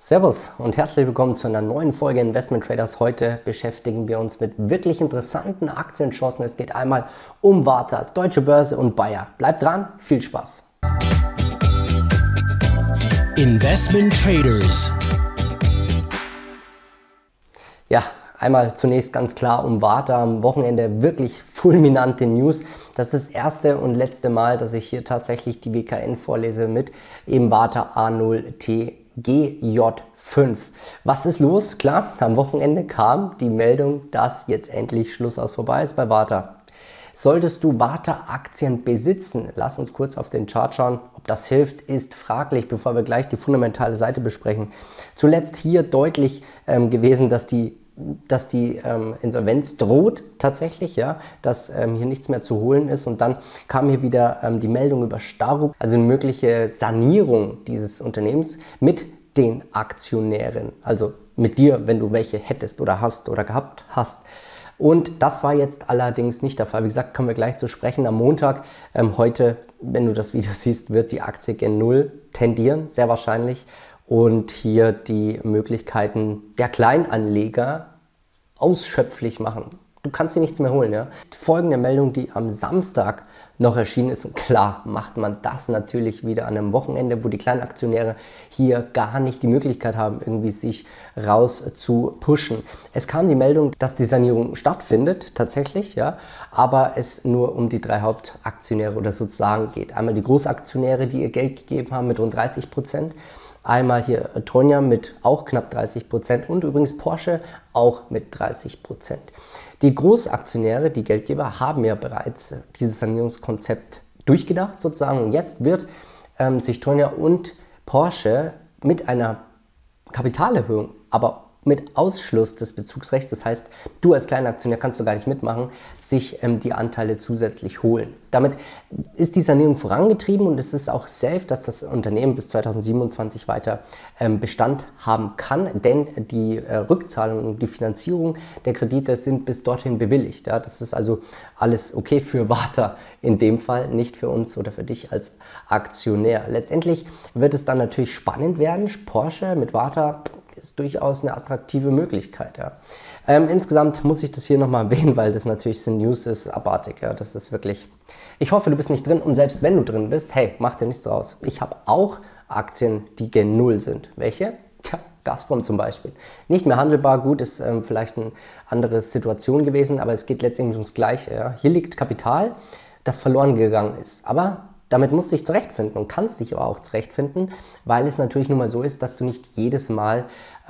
Servus und herzlich willkommen zu einer neuen Folge Investment Traders. Heute beschäftigen wir uns mit wirklich interessanten Aktienchancen. Es geht einmal um Warta, Deutsche Börse und Bayer. Bleibt dran, viel Spaß. Investment Traders. Ja, einmal zunächst ganz klar um Warta. Am Wochenende wirklich fulminante News. Das ist das erste und letzte Mal, dass ich hier tatsächlich die WKN vorlese mit eben Warta A0T. GJ5. Was ist los? Klar, am Wochenende kam die Meldung, dass jetzt endlich Schluss aus vorbei ist bei Warta. Solltest du Warta-Aktien besitzen, lass uns kurz auf den Chart schauen. Ob das hilft, ist fraglich, bevor wir gleich die fundamentale Seite besprechen. Zuletzt hier deutlich gewesen, dass die Insolvenz droht tatsächlich, ja, dass hier nichts mehr zu holen ist, und dann kam hier wieder die Meldung über Staruk, also eine mögliche Sanierung dieses Unternehmens mit den Aktionären, also mit dir, wenn du welche hättest oder hast oder gehabt hast. Und das war jetzt allerdings nicht der Fall. Wie gesagt, kommen wir gleich zu sprechen. Am Montag, heute, wenn du das Video siehst, wird die Aktie gen Null tendieren, sehr wahrscheinlich. Und hier die Möglichkeiten der Kleinanleger ausschöpflich machen. Du kannst hier nichts mehr holen. Ja? Folgende Meldung, die am Samstag noch erschienen ist. Und klar macht man das natürlich wieder an einem Wochenende, wo die Kleinaktionäre hier gar nicht die Möglichkeit haben, irgendwie sich raus zu pushen. Es kam die Meldung, dass die Sanierung stattfindet, tatsächlich, ja, aber es nur um die drei Hauptaktionäre oder sozusagen geht. Einmal die Großaktionäre, die ihr Geld gegeben haben mit rund 30%. Einmal hier Tronja mit auch knapp 30% und übrigens Porsche auch mit 30%. Die Großaktionäre, die Geldgeber, haben ja bereits dieses Sanierungskonzept durchgedacht sozusagen. Und jetzt wird sich Tronja und Porsche mit einer Kapitalerhöhung, aber mit Ausschluss des Bezugsrechts, das heißt, du als kleiner Aktionär kannst du gar nicht mitmachen, sich die Anteile zusätzlich holen. Damit ist die Sanierung vorangetrieben und es ist auch safe, dass das Unternehmen bis 2027 weiter Bestand haben kann, denn die Rückzahlung und die Finanzierung der Kredite sind bis dorthin bewilligt. Ja, das ist also alles okay für Warta in dem Fall, nicht für uns oder für dich als Aktionär. Letztendlich wird es dann natürlich spannend werden. Porsche mit Warta ist durchaus eine attraktive Möglichkeit. Ja. Insgesamt muss ich das hier nochmal erwähnen, weil das natürlich so News ist, abartig. Ja. Das ist wirklich, ich hoffe, du bist nicht drin, und selbst wenn du drin bist, hey, mach dir nichts draus. Ich habe auch Aktien, die gen Null sind. Welche? Tja, Gazprom zum Beispiel. Nicht mehr handelbar, gut, ist vielleicht eine andere Situation gewesen, aber es geht letztendlich ums Gleiche. Ja. Hier liegt Kapital, das verloren gegangen ist, aber damit musst du dich zurechtfinden und kannst dich aber auch zurechtfinden, weil es natürlich nun mal so ist, dass du nicht jedes Mal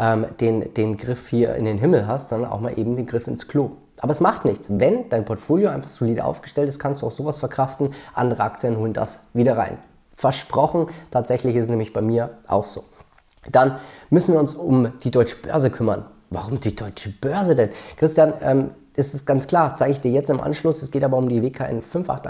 den Griff hier in den Himmel hast, sondern auch mal eben den Griff ins Klo. Aber es macht nichts. Wenn dein Portfolio einfach solide aufgestellt ist, kannst du auch sowas verkraften. Andere Aktien holen das wieder rein. Versprochen, tatsächlich ist es nämlich bei mir auch so. Dann müssen wir uns um die Deutsche Börse kümmern. Warum die Deutsche Börse denn? Christian, ist es ganz klar, zeige ich dir jetzt im Anschluss. Es geht aber um die WKN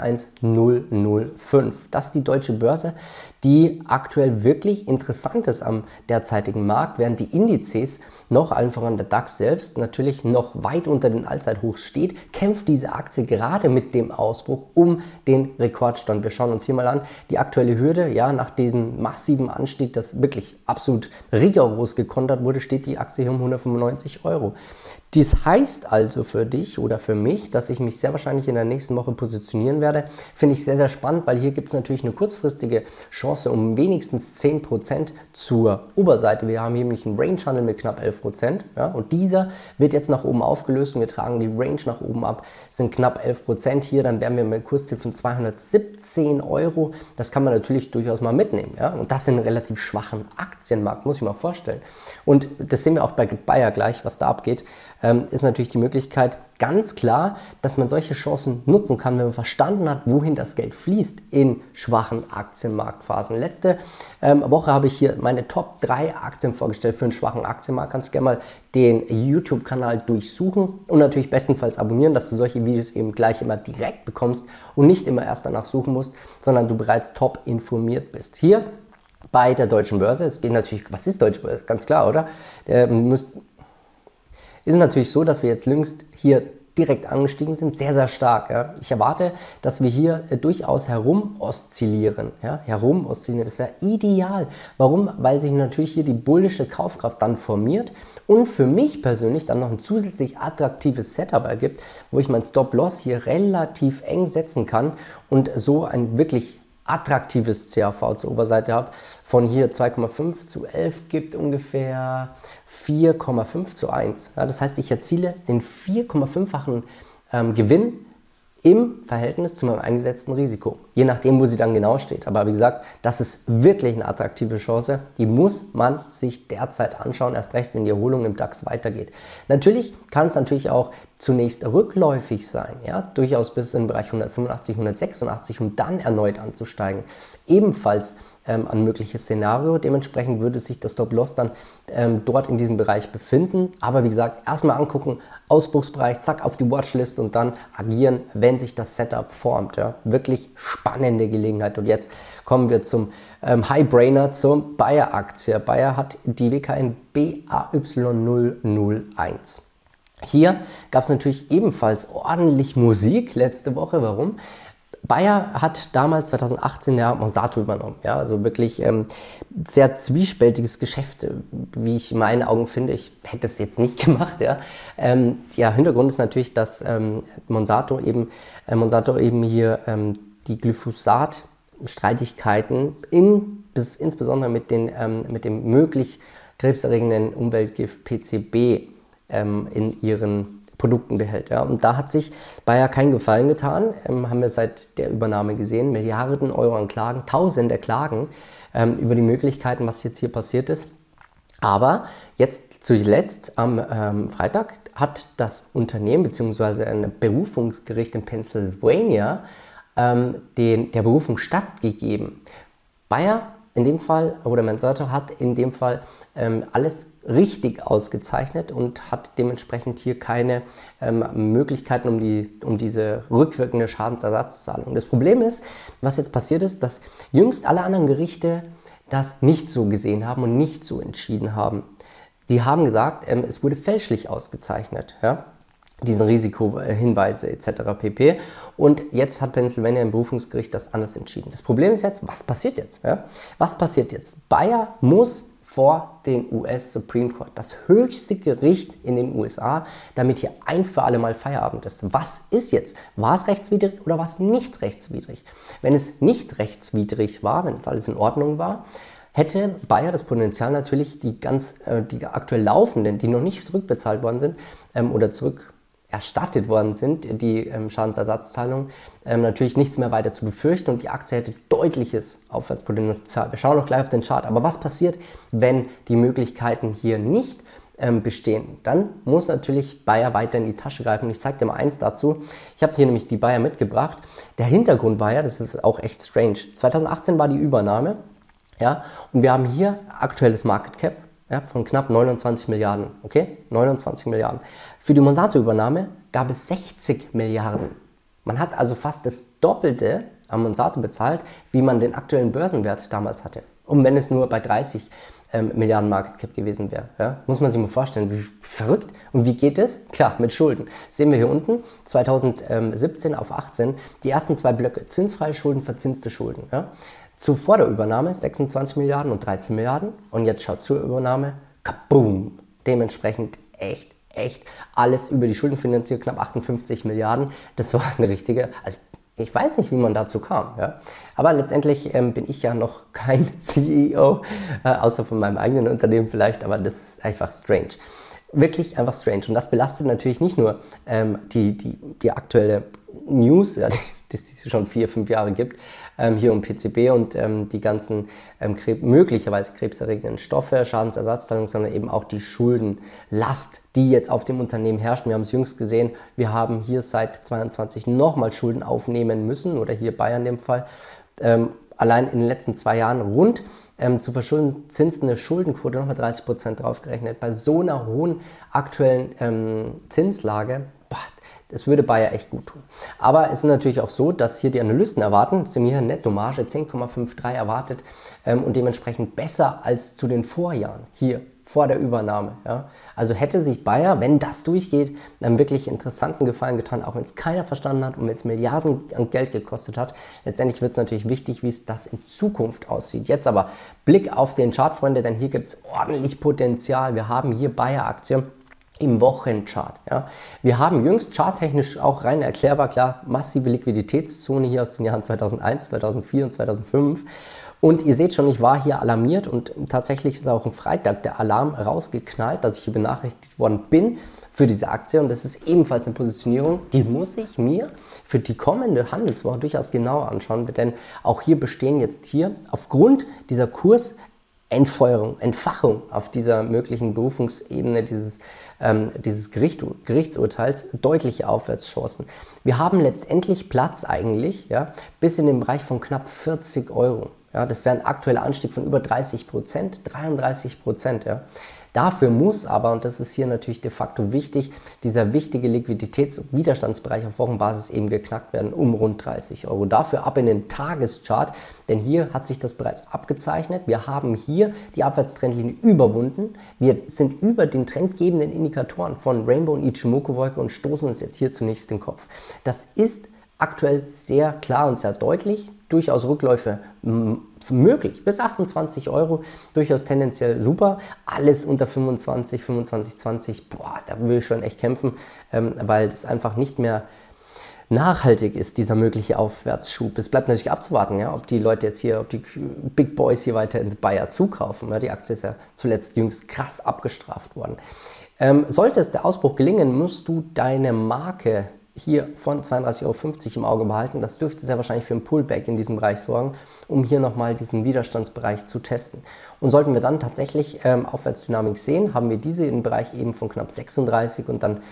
581005. Das ist die Deutsche Börse, die aktuell wirklich interessant ist am derzeitigen Markt, während die Indizes noch, allen voran der DAX selbst, natürlich noch weit unter den Allzeithochs steht, kämpft diese Aktie gerade mit dem Ausbruch um den Rekordstand. Wir schauen uns hier mal an, die aktuelle Hürde, ja, nach diesem massiven Anstieg, das wirklich absolut rigoros gekontert wurde, steht die Aktie hier um 195 €. Dies heißt also für dich oder für mich, dass ich mich sehr wahrscheinlich in der nächsten Woche positionieren werde. Finde ich sehr, sehr spannend, weil hier gibt es natürlich eine kurzfristige Chance um wenigstens 10% zur Oberseite. Wir haben hier nämlich einen Range-Handel mit knapp 11%. Ja, und dieser wird jetzt nach oben aufgelöst und wir tragen die Range nach oben ab. Das sind knapp 11% hier. Dann wären wir mit einem Kursziel von 217 €. Das kann man natürlich durchaus mal mitnehmen. Ja? Und das in einem relativ schwachen Aktienmarkt, muss ich mal vorstellen. Und das sehen wir auch bei Bayer gleich, was da abgeht. Ist natürlich die Möglichkeit ganz klar, dass man solche Chancen nutzen kann, wenn man verstanden hat, wohin das Geld fließt in schwachen Aktienmarktphasen. Letzte Woche habe ich hier meine Top 3 Aktien vorgestellt für einen schwachen Aktienmarkt. Kannst gerne mal den YouTube-Kanal durchsuchen und natürlich bestenfalls abonnieren, dass du solche Videos eben gleich immer direkt bekommst und nicht immer erst danach suchen musst, sondern du bereits top informiert bist. Hier bei der Deutschen Börse, es geht natürlich, was ist Deutsche Börse? Ganz klar, oder? Ist es natürlich so, dass wir jetzt jüngst hier direkt angestiegen sind, sehr, sehr stark. Ja. Ich erwarte, dass wir hier durchaus herum oszillieren. Ja. Herum oszillieren, das wäre ideal. Warum? Weil sich natürlich hier die bullische Kaufkraft dann formiert und für mich persönlich dann noch ein zusätzlich attraktives Setup ergibt, wo ich mein Stop-Loss hier relativ eng setzen kann und so ein wirklich attraktives CAV zur Oberseite habe. Von hier 2,5 zu 11 gibt ungefähr 4,5 zu 1. Ja, das heißt, ich erziele den 4,5-fachen Gewinn im Verhältnis zu meinem eingesetzten Risiko. Je nachdem, wo sie dann genau steht. Aber wie gesagt, das ist wirklich eine attraktive Chance. Die muss man sich derzeit anschauen, erst recht, wenn die Erholung im DAX weitergeht. Natürlich kann es natürlich auch zunächst rückläufig sein, ja, durchaus bis in den Bereich 185, 186 und dann erneut anzusteigen. Ebenfalls ein mögliches Szenario. Dementsprechend würde sich das Stop-Loss dann dort in diesem Bereich befinden. Aber wie gesagt, erstmal angucken, Ausbruchsbereich, zack, auf die Watchlist und dann agieren, wenn sich das Setup formt. Ja. Wirklich spannende Gelegenheit. Und jetzt kommen wir zum High-Brainer, zur Bayer-Aktie. Bayer hat die WKN BAY001. Hier gab es natürlich ebenfalls ordentlich Musik letzte Woche. Warum? Bayer hat damals 2018 ja Monsanto übernommen. Ja, also wirklich sehr zwiespältiges Geschäft, wie ich in meinen Augen finde. Ich hätte es jetzt nicht gemacht. Ja, Hintergrund ist natürlich, dass Monsanto eben hier die Glyphosat-Streitigkeiten insbesondere mit dem möglich krebserregenden Umweltgift PCB in ihren Produkten behält. Ja. Und da hat sich Bayer keinen Gefallen getan, haben wir seit der Übernahme gesehen, Milliarden Euro an Klagen, Tausende Klagen über die Möglichkeiten, was jetzt hier passiert ist. Aber jetzt zuletzt am Freitag hat das Unternehmen bzw. ein Berufungsgericht in Pennsylvania der Berufung stattgegeben. Bayer in dem Fall, oder Monsanto hat in dem Fall alles richtig ausgezeichnet und hat dementsprechend hier keine Möglichkeiten um diese rückwirkende Schadensersatzzahlung. Das Problem ist, was jetzt passiert ist, dass jüngst alle anderen Gerichte das nicht so gesehen haben und nicht so entschieden haben. Die haben gesagt, es wurde fälschlich ausgezeichnet. Ja? Diesen Risikohinweise etc. pp. Und jetzt hat Pennsylvania im Berufungsgericht das anders entschieden. Das Problem ist jetzt, was passiert jetzt? Ja? Was passiert jetzt? Bayer muss vor den US Supreme Court, das höchste Gericht in den USA, damit hier ein für alle Mal Feierabend ist. Was ist jetzt? War es rechtswidrig oder war es nicht rechtswidrig? Wenn es nicht rechtswidrig war, wenn es alles in Ordnung war, hätte Bayer das Potenzial natürlich, die aktuell laufenden, die noch nicht zurückbezahlt worden sind oder zurückerstattet worden sind, die Schadensersatzzahlung, natürlich nichts mehr weiter zu befürchten und die Aktie hätte deutliches Aufwärtspotenzial. Wir schauen noch gleich auf den Chart. Aber was passiert, wenn die Möglichkeiten hier nicht bestehen? Dann muss natürlich Bayer weiter in die Tasche greifen. Und ich zeige dir mal eins dazu. Ich habe hier nämlich die Bayer mitgebracht. Der Hintergrund war ja, das ist auch echt strange. 2018 war die Übernahme. Ja, und wir haben hier aktuelles Market Cap, ja, von knapp 29 Milliarden. Okay, 29 Milliarden. Für die Monsanto-Übernahme gab es 60 Milliarden. Man hat also fast das Doppelte an Monsanto bezahlt, wie man den aktuellen Börsenwert damals hatte. Und wenn es nur bei 30 Milliarden Market Cap gewesen wäre. Ja, muss man sich mal vorstellen, wie verrückt. Und wie geht es? Klar, mit Schulden. Das sehen wir hier unten, 2017 auf 18, die ersten zwei Blöcke, zinsfreie Schulden, verzinste Schulden. Ja. Zuvor der Übernahme 26 Milliarden und 13 Milliarden und jetzt schaut zur Übernahme, kaboom, dementsprechend echt alles über die Schulden finanziert, knapp 58 Milliarden. Das war eine richtige, also ich weiß nicht, wie man dazu kam. Ja. Aber letztendlich bin ich ja noch kein CEO, außer von meinem eigenen Unternehmen vielleicht, aber das ist einfach strange. Wirklich einfach strange. Und das belastet natürlich nicht nur die aktuelle News, ja, die es schon 4-5 Jahre gibt, hier um PCB und die ganzen möglicherweise krebserregenden Stoffe, Schadensersatzzahlung, sondern eben auch die Schuldenlast, die jetzt auf dem Unternehmen herrscht. Wir haben es jüngst gesehen, wir haben hier seit 2022 nochmal Schulden aufnehmen müssen, oder hier Bayern in dem Fall, allein in den letzten 2 Jahren rund zu verschulden zinsende Schuldenquote nochmal 30% draufgerechnet. Bei so einer hohen aktuellen Zinslage, das würde Bayer echt gut tun. Aber es ist natürlich auch so, dass hier die Analysten erwarten, sie haben hier eine Nettomarge 10,53 erwartet und dementsprechend besser als zu den Vorjahren. Hier vor der Übernahme. Ja? Also hätte sich Bayer, wenn das durchgeht, einen wirklich interessanten Gefallen getan, auch wenn es keiner verstanden hat und wenn es Milliarden an Geld gekostet hat. Letztendlich wird es natürlich wichtig, wie es das in Zukunft aussieht. Jetzt aber Blick auf den Chart, Freunde, denn hier gibt es ordentlich Potenzial. Wir haben hier Bayer-Aktie im Wochenchart. Ja. Wir haben jüngst charttechnisch auch rein erklärbar, klar, massive Liquiditätszone hier aus den Jahren 2001, 2004 und 2005. Und ihr seht schon, ich war hier alarmiert und tatsächlich ist auch am Freitag der Alarm rausgeknallt, dass ich hier benachrichtigt worden bin für diese Aktie. Und das ist ebenfalls eine Positionierung, die muss ich mir für die kommende Handelswoche durchaus genauer anschauen, denn auch hier bestehen jetzt hier aufgrund dieser Entfachung auf dieser möglichen Berufungsebene dieses Gerichtsurteils deutliche Aufwärtschancen. Wir haben letztendlich Platz eigentlich, ja, bis in den Bereich von knapp 40 Euro. Ja, das wäre ein aktueller Anstieg von über 30%, 33%. Ja. Dafür muss aber, und das ist hier natürlich de facto wichtig, dieser wichtige Liquiditäts- und Widerstandsbereich auf Wochenbasis eben geknackt werden um rund 30 Euro. Dafür ab in den Tageschart, denn hier hat sich das bereits abgezeichnet. Wir haben hier die Abwärtstrendlinie überwunden. Wir sind über den trendgebenden Indikatoren von Rainbow und Ichimoku-Wolke und stoßen uns jetzt hier zunächst den Kopf. Das ist aktuell sehr klar und sehr deutlich, durchaus Rückläufe möglich, bis 28 Euro, durchaus tendenziell super, alles unter 25, 20, boah, da will ich schon echt kämpfen, weil das einfach nicht mehr nachhaltig ist, dieser mögliche Aufwärtsschub. Es bleibt natürlich abzuwarten, ja, ob die Leute jetzt hier, ob die Big Boys hier weiter ins Bayer zukaufen. Ja, die Aktie ist ja zuletzt jüngst krass abgestraft worden. Sollte es der Ausbruch gelingen, musst du deine Marke hier von 32,50 Euro im Auge behalten. Das dürfte sehr wahrscheinlich für ein Pullback in diesem Bereich sorgen, um hier nochmal diesen Widerstandsbereich zu testen. Und sollten wir dann tatsächlich Aufwärtsdynamik sehen, haben wir diese im Bereich eben von knapp 36 und dann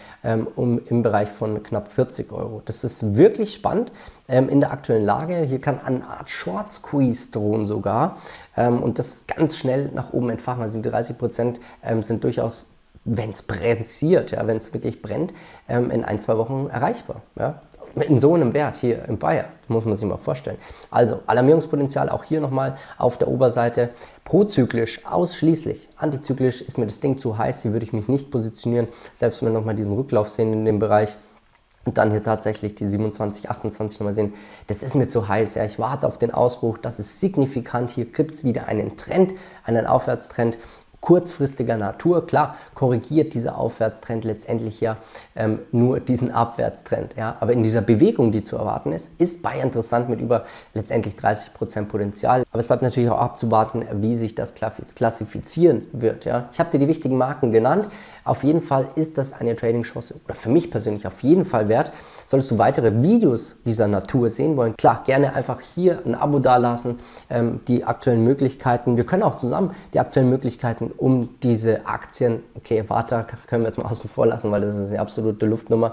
im Bereich von knapp 40 Euro. Das ist wirklich spannend in der aktuellen Lage. Hier kann eine Art Short Squeeze drohen sogar und das ganz schnell nach oben entfachen. Also die 30% sind durchaus, wenn es pressiert, ja, wenn es wirklich brennt, in 1-2 Wochen erreichbar. Ja. In so einem Wert hier im Bayer, muss man sich mal vorstellen. Also Alarmierungspotenzial auch hier nochmal auf der Oberseite. Prozyklisch ausschließlich. Antizyklisch ist mir das Ding zu heiß, hier würde ich mich nicht positionieren, selbst wenn wir nochmal diesen Rücklauf sehen in dem Bereich. Und dann hier tatsächlich die 27, 28 nochmal sehen, das ist mir zu heiß. Ja, ich warte auf den Ausbruch, das ist signifikant. Hier gibt es wieder einen Trend, einen Aufwärtstrend. Kurzfristiger Natur, klar, korrigiert dieser Aufwärtstrend letztendlich ja nur diesen Abwärtstrend. Ja? Aber in dieser Bewegung, die zu erwarten ist Bayer interessant mit über letztendlich 30% Potenzial. Aber es bleibt natürlich auch abzuwarten, wie sich das klassifizieren wird. Ja? Ich habe dir die wichtigen Marken genannt. Auf jeden Fall ist das eine Trading-Chance oder für mich persönlich auf jeden Fall wert. Solltest du weitere Videos dieser Natur sehen wollen, klar, gerne einfach hier ein Abo dalassen, die aktuellen Möglichkeiten. Wir können auch zusammen die aktuellen Möglichkeiten um diese Aktien, okay, Warta können wir jetzt mal außen vor lassen, weil das ist eine absolute Luftnummer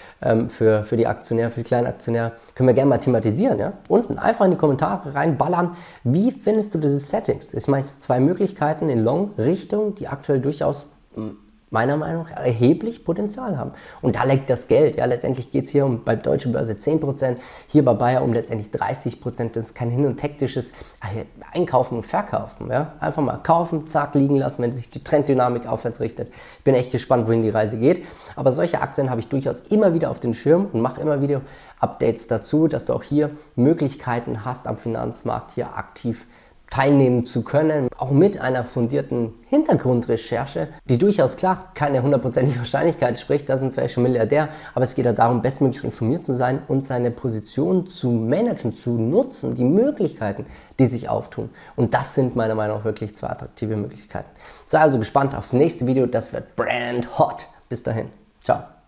für die Aktionäre, für die kleinen Aktionäre, können wir gerne mal thematisieren. Ja? Unten einfach in die Kommentare reinballern, wie findest du diese Settings? Ich meine, 2 Möglichkeiten in Long-Richtung, die aktuell durchaus meiner Meinung nach erheblich Potenzial haben. Und da liegt das Geld. Ja, letztendlich geht es hier um bei Deutsche Börse 10%, hier bei Bayer um letztendlich 30%. Das ist kein hin- und hektisches Einkaufen und Verkaufen. Ja? Einfach mal kaufen, zack, liegen lassen, wenn sich die Trenddynamik aufwärts richtet. Ich bin echt gespannt, wohin die Reise geht. Aber solche Aktien habe ich durchaus immer wieder auf den Schirm und mache immer wieder Updates dazu, dass du auch hier Möglichkeiten hast, am Finanzmarkt hier aktiv teilnehmen zu können, auch mit einer fundierten Hintergrundrecherche, die durchaus klar keine 100%ige Wahrscheinlichkeit spricht, da sind wir schon Milliardär, aber es geht ja darum, bestmöglich informiert zu sein und seine Position zu managen, zu nutzen, die Möglichkeiten, die sich auftun. Und das sind meiner Meinung nach wirklich 2 attraktive Möglichkeiten. Sei also gespannt aufs nächste Video, das wird brand hot. Bis dahin, ciao.